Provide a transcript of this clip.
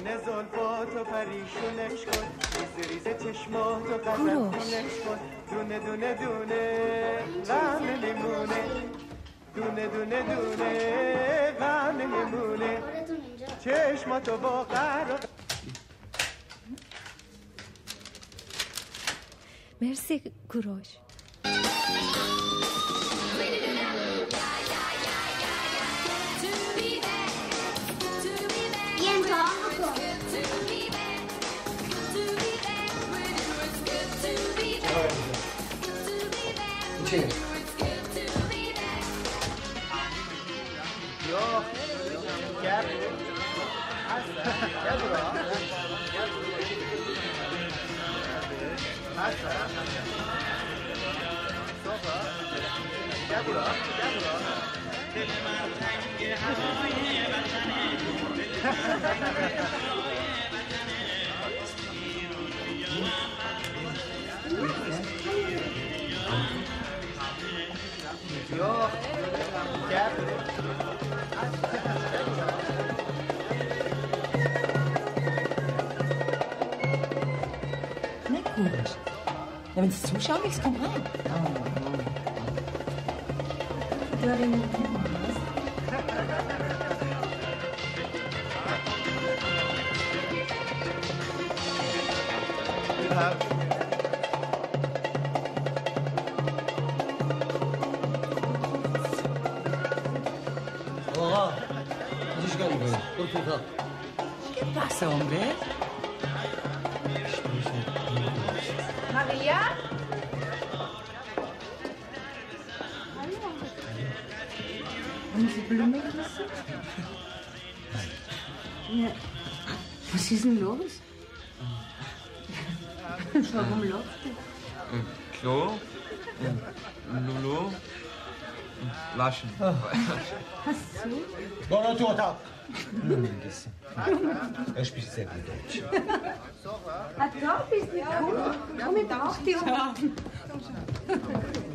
دونه زلفاتو پریشونش کن ریز ریز چشماتو قزنونش کن دونه دونه دونه غم نمونه دونه دونه دونه غم نمونه چشماتو با قرار. مرسی کوروش. چی؟ Ja, wenn es zuschauen willst, komm rein. Du hast den آقا اینجا چیکار می‌کنی؟ برو تو اتاق. ¿Qué pasa, hombre? María. Haben Sie Blumen gelassen? Ja. Was ist denn los? Warum lacht er? Klo, Lulu, Waschen. Ach so. برو تو اتاق. Ich bin sehr gut Deutsch. Ah, da bist du. Komm mit auf die Hand.